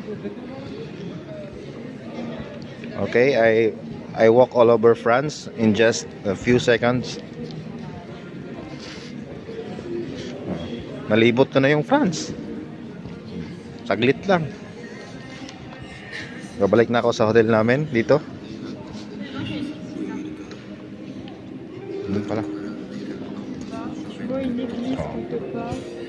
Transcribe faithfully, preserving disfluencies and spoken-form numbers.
Okay, I I walk all over France in just a few seconds. Nalibot ko na yung France. Saglit lang. Babalik na ako sa hotel namin dito. Doon pala. Tu vois une église quelque part.